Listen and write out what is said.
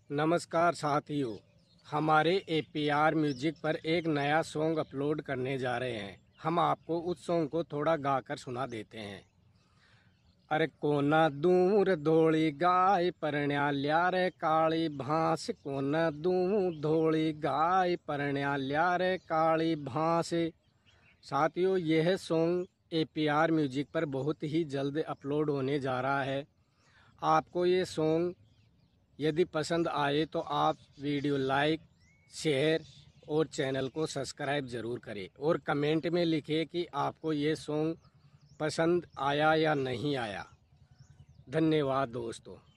नमस्कार साथियों, हमारे APR म्यूजिक पर एक नया सॉन्ग अपलोड करने जा रहे हैं। हम आपको उस सॉन्ग को थोड़ा गाकर सुना देते हैं। अरे कोना दूर धोली गाय परण्या ल्या रे काली भांस, कोना दूर धोली गाय परण्या ल्या रे काली भांस। साथियों, यह सॉन्ग APR म्यूजिक पर बहुत ही जल्द अपलोड होने जा रहा है। आपको ये सॉन्ग यदि पसंद आए तो आप वीडियो लाइक, शेयर और चैनल को सब्सक्राइब ज़रूर करें और कमेंट में लिखें कि आपको ये सॉन्ग पसंद आया या नहीं आया। धन्यवाद दोस्तों।